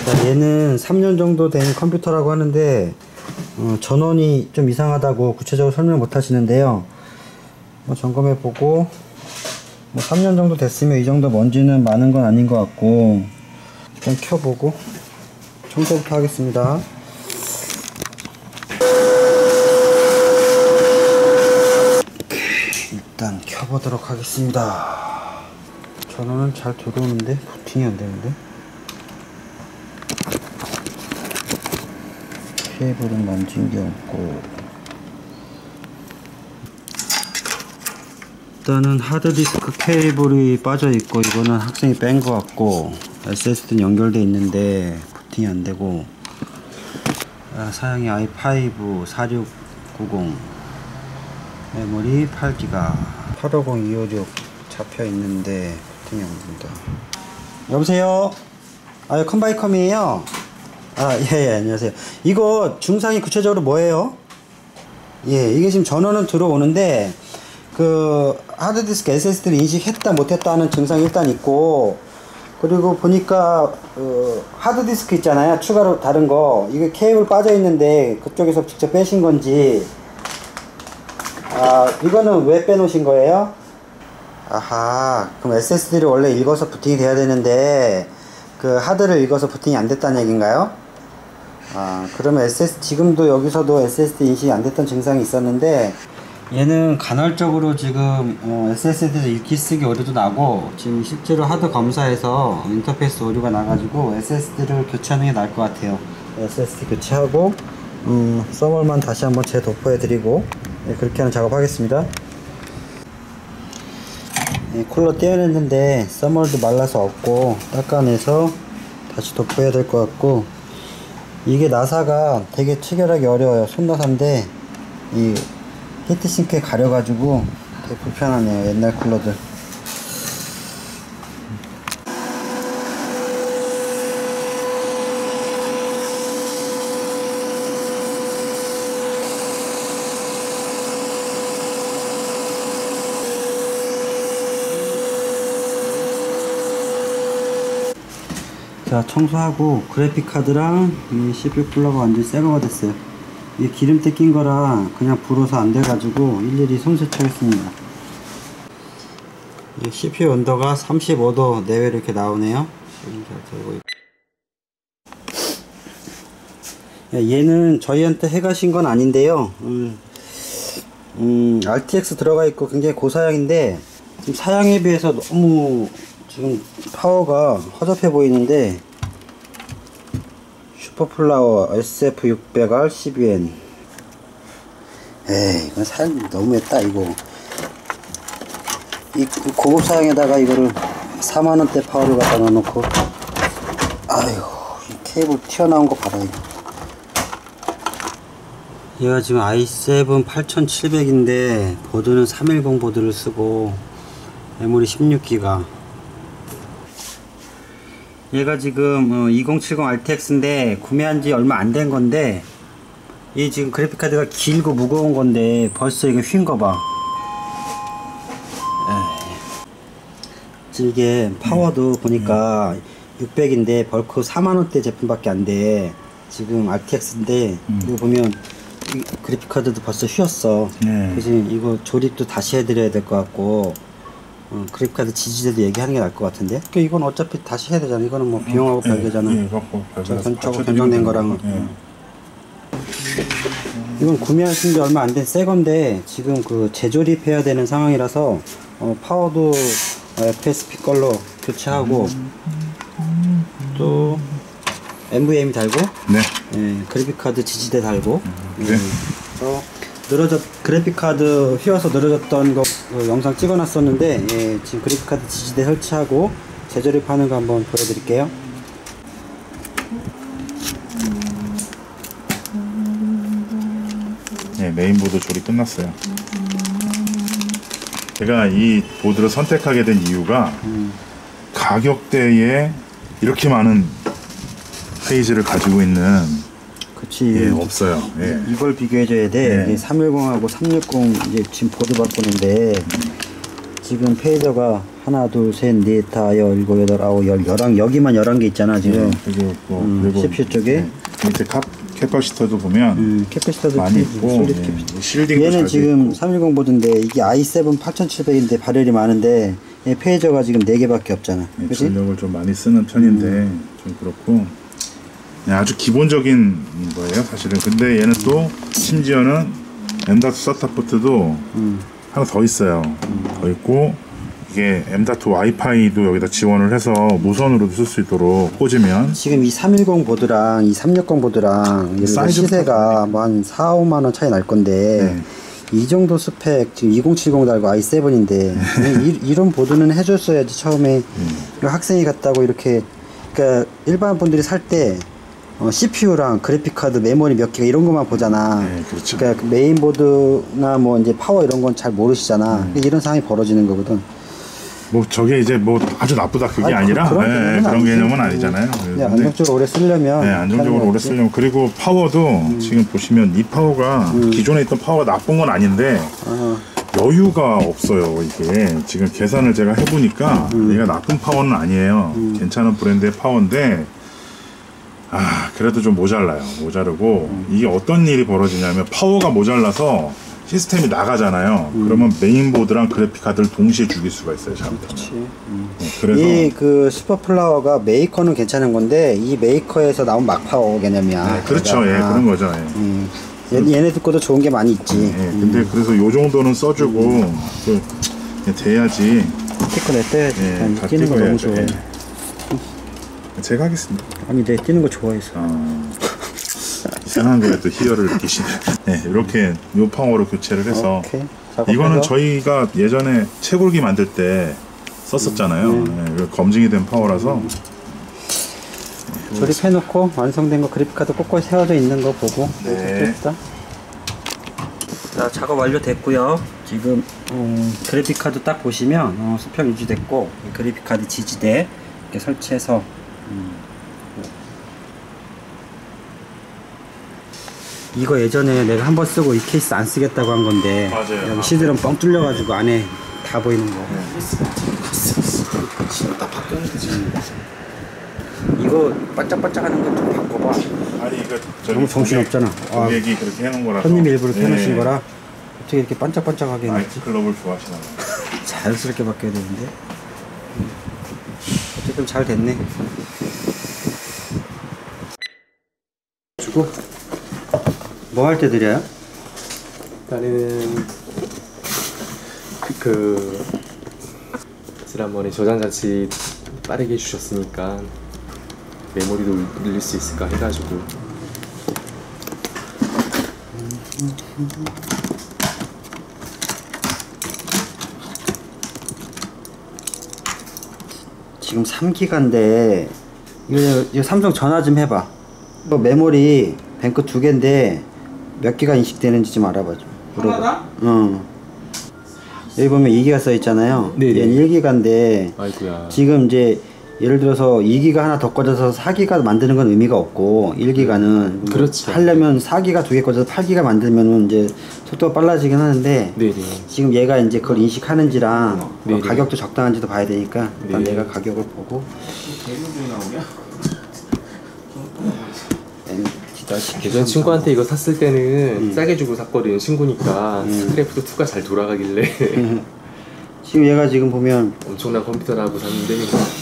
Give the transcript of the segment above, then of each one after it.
자, 얘는 3년 정도 된 컴퓨터라고 하는데 전원이 좀 이상하다고 구체적으로 설명 못 하시는데요. 점검해 보고 3년 정도 됐으면 이 정도 먼지는 많은 건 아닌 것 같고, 일단 켜보고 청소부터 하겠습니다. 일단 켜보도록 하겠습니다. 전원은 잘 들어오는데 부팅이 안 되는데. 케이블은 만진 게 없고, 일단은 하드디스크 케이블이 빠져 있고, 이거는 학생이 뺀 것 같고, SSD는 연결돼 있는데 부팅이 안 되고, 사양이 i5 4690, 메모리 8기가, 850 256 잡혀 있는데 부팅이 안 된다. 여보세요? 컴바이컴이에요? 예, 안녕하세요. 이거 증상이 구체적으로 뭐예요? 예, 이게 지금 전원은 들어오는데 그 하드디스크 SSD를 인식했다 못했다 하는 증상이 일단 있고, 그리고 보니까 하드디스크 있잖아요, 추가로 다른 거, 이게 케이블 빠져 있는데 그쪽에서 직접 빼신 건지. 이거는 왜 빼놓으신 거예요? 아하, 그럼 SSD를 원래 읽어서 부팅이 돼야 되는데 그 하드를 읽어서 부팅이 안 됐다는 얘기인가요? 그러면 지금도 여기서도 SSD 인식이 안 됐던 증상이 있었는데, 얘는 간헐적으로 지금 SSD에서 읽기 쓰기 오류도 나고, 지금 실제로 하드 검사에서 인터페이스 오류가 나가지고 SSD를 교체하는 게 나을 것 같아요. SSD 교체하고 서멀만 다시 한번 재도포해 드리고, 그렇게 하는 작업 하겠습니다. 쿨러 떼어냈는데 서멀도 말라서 없고, 닦아내서 다시 도포해야 될 것 같고, 이게 나사가 되게 체결하기 어려워요. 손나사인데 이 히트싱크에 가려가지고 되게 불편하네요, 옛날 쿨러들. 자, 청소하고, 그래픽카드랑 이 CPU 쿨러가 완전 새거가 됐어요. 이게 기름때 낀 거라 그냥 불어서 안 돼가지고 일일이 손세차했습니다. CPU 온도가 35도 내외로 이렇게 나오네요. 얘는 저희한테 해가신 건 아닌데요. RTX 들어가 있고 굉장히 고사양인데, 지금 사양에 비해서 너무 지금 파워가 허접해 보이는데, 슈퍼플라워 SF600R 12N. 에이, 이건 사양 너무했다. 이거 이 고급 사양에다가 이거를 4만원대 파워를 갖다 놔놓고, 아이고, 이 케이블 튀어나온 거 봐라. 이거 얘가 지금 i7 8700인데 보드는 310 보드를 쓰고 메모리 16기가. 얘가 지금 2070 RTX인데 구매한 지 얼마 안 된 건데, 이 지금 그래픽카드가 길고 무거운 건데 벌써 이게 휜 거 봐. 이게 파워도 보니까 600인데 벌크 4만원대 제품밖에 안 돼. 지금 RTX인데 이거 보면 이 그래픽카드도 벌써 휘었어. 그래서 이거 조립도 다시 해드려야 될 것 같고, 그래픽카드 지지대도 얘기하는 게 나을 것 같은데. 이건 어차피 다시 해야 되잖아. 이거는 뭐 비용하고 별개잖아. 저거 변경된 거랑. 이건 구매하신 지 얼마 안 된 새 건데 지금 그 재조립해야 되는 상황이라서 파워도 FSP 걸로 교체하고, 또 NVMe 달고, 그래픽카드 지지대 달고, 그래픽카드 휘어서 늘어졌던 거 영상 찍어놨었는데, 지금 그래픽카드 지지대 설치하고 재조립하는 거 한번 보여드릴게요. 네, 메인보드 조립 끝났어요. 제가 이 보드를 선택하게 된 이유가 가격대에 이렇게 많은 페이지를 가지고 있는, 그치, 없어요. 이걸 비교해줘야 돼. 310하고 360 이제 지금 보드 바꾸는데 지금 페이저가 하나, 둘, 셋, 넷, 다, 열, 일곱, 여덟, 아홉, 열, 열한, 여기만 11개 있잖아 지금. 그리고 그리고 CPU 쪽에 밑에 캐파시터도 보면 캐패시터도 많이 있고, 실딩도 얘는 잘 지금 돼 있고. 310 보드인데 이게 i7 8700인데 발열이 많은데 얘 페이저가 지금 4개밖에 없잖아. 그치? 전력을 좀 많이 쓰는 편인데 좀 그렇고 그냥 아주 기본적인 거예요 사실은. 근데 얘는 또 심지어는 M.2 SATA 포트도 하나 더 있어요. 더 있고 이게 M.2 와이파이도 여기다 지원을 해서 무선으로도 쓸 수 있도록 꽂으면 지금 이 310 보드랑 이 360 보드랑 예를 들어 사이즈 시세가 뭐 한 4, 5만 원 차이 날 건데 이 정도 스펙 지금 2070 달고 i7인데 이런 보드는 해줬어야지 처음에. 학생이 갔다고 이렇게 그러니까 일반 분들이 살 때 CPU랑 그래픽카드 메모리 몇 개가 이런 것만 보잖아. 그렇죠. 그러니까 메인보드나 뭐 이제 파워 이런 건 잘 모르시잖아. 이런 상황이 벌어지는 거거든. 뭐 저게 이제 뭐 아주 나쁘다 그게 아니라 그런 개념은 아니잖아요. 네, 안정적으로 오래 쓰려면 안정적으로 오래 쓰려면. 그리고 파워도 지금 보시면 이 파워가 기존에 있던 파워가 나쁜 건 아닌데 여유가 없어요. 이게 지금 계산을 제가 해보니까 얘가 나쁜 파워는 아니에요. 괜찮은 브랜드의 파워인데 그래도 좀 모자르고 이게 어떤 일이 벌어지냐면 파워가 모자라서 시스템이 나가잖아요. 그러면 메인보드랑 그래픽카드를 동시에 죽일 수가 있어요. 잘못하면. 그래서 이 그 슈퍼플라워가 메이커는 괜찮은 건데 이 메이커에서 나온 막파워 개념이야. 그렇죠. 그런 거죠. 얘네들 것도 좋은 게 많이 있지. 근데 그래서 요 정도는 써주고 돼야지. 스티커 냈어야지. 다 뛰는 거 너무 해야죠. 좋아해. 제가 하겠습니다. 아니 내가 뛰는 거 좋아해서. 이상한 거에 또 희열을 느끼시네. 이렇게 요 파워로 교체를 해서 이거는 저희가 예전에 채굴기 만들 때 썼었잖아요. 검증이 된 파워라서 조립해놓고 완성된 거 그래픽카드 꽂고 세워져 있는 거 보고 했다. 자, 작업 완료됐고요. 지금 그래픽카드 딱 보시면 수평 유지됐고 그래픽카드 지지대 이렇게 설치해서 이거 예전에 내가 한번 쓰고 이 케이스 안 쓰겠다고 한 건데 맞아요. 여기 시드럼 뻥 뚫려가지고 안에 다 보이는 거. 이거 반짝반짝하는 거 좀 바꿔봐. 아니 이거 너무 정신없잖아. 고객이 그렇게 해놓은 거라서 손님이 일부러 펴놓으신 거라 어떻게 이렇게 반짝반짝하게 해놨지? 나이트클럽을 좋아하시나 봐요. 자연스럽게 바뀌어야 되는데 어쨌든 잘 됐네. 주고 뭐 할 때 드려요? 일단은 지난번에 저장 장치 빠르게 해주셨으니까 메모리도 늘릴 수 있을까 해가지고 지금 3기가인데 이거 삼성 전화 좀 해봐. 이거 메모리 뱅크 2개인데 몇 기가 인식되는지 좀 알아봐 좀. 하나다? 여기 보면 2기가 써 있잖아요. 네네. 얘는 1기가인데 아이고야. 지금 이제 예를 들어서 2기가 하나 더 꽂아서 4기가 만드는 건 의미가 없고 1기가는 그렇죠. 하려면 4기가 2개 꽂아서 8기가 만들면은 이제 속도가 빨라지긴 하는데 네네. 지금 얘가 이제 그걸 인식하는지랑 네네. 가격도 적당한지도 봐야 되니까 일단 네네. 내가 가격을 보고 예전 친구한테 이거 샀을 때는 싸게 주고 샀거든. 친구니까 스크래프트 2가 잘 돌아가길래 지금 얘가 지금 보면 엄청난 컴퓨터라고 샀는데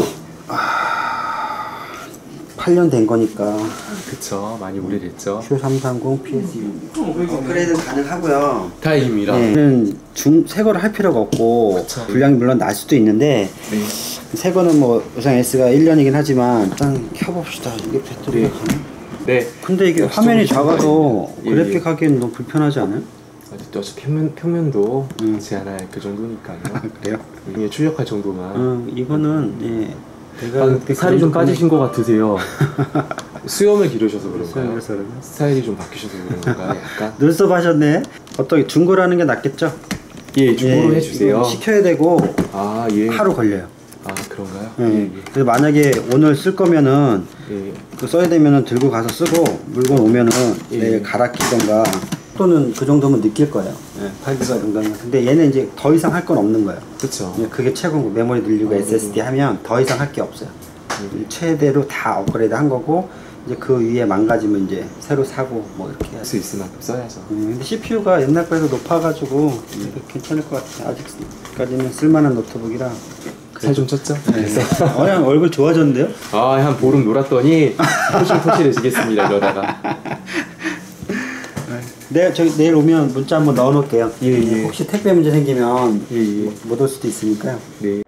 8년 된 거니까 그쵸, 많이 오래됐죠. Q330 PS6 업그레이드는 가능하고요. 다행입니다. 얘는 새 거를 할 필요가 없고 그쵸. 불량이 물론 날 수도 있는데 네. 새 거는 뭐 우선 S가 1년이긴 하지만 일단 켜봅시다. 이게 배터리가 네. 가네. 네. 근데 이게 화면이 작아도 예, 그래픽 하기엔 너무 불편하지 않아요? 아직도 어차피 평면도 제한할 그 정도니까요. 그래요? 이게 출력할 정도만. 이거는 내가 살이 좀 빠지신 것 같으세요. 수염을 기르셔서 그런가요? 수염에서 그런가? 스타일이 좀 바뀌셔서 그런 건가요? 약간? 눈썹 하셨네? 어떻게 중고로 하는 게 낫겠죠? 예, 중고로 해주세요. 시켜야 되고 아, 예. 하루 걸려요. 아, 그런가요? 예. 그래서 만약에 오늘 쓸 거면은 예. 그 써야 되면은 들고 가서 쓰고 물건 오면은 예. 내일 갈아 끼던가 속도는 그 정도면 느낄 거예요. 예, 8기가 정도면. 근데 얘는 이제 더 이상 할 건 없는 거예요. 그쵸. 예, 그게 최고인 거. 메모리 늘리고 SSD 하면 더 이상 할 게 없어요. 최대로 다 업그레이드 한 거고, 이제 그 위에 망가지면 이제 새로 사고 뭐 이렇게 해야 할 수 있을 만큼 써야죠. 근데 CPU가 옛날 거에서 높아가지고 괜찮을 것 같아요. 아직까지는 쓸만한 노트북이라. 살 좀 쪘죠? 그래서 그냥 얼굴 좋아졌는데요? 한 보름 놀았더니 토실토실해지겠습니다 이러다가. 내일 오면 문자 한번 넣어놓을게요. 예. 혹시 택배 문제 생기면 예. 못 올 수도 있으니까요. 네.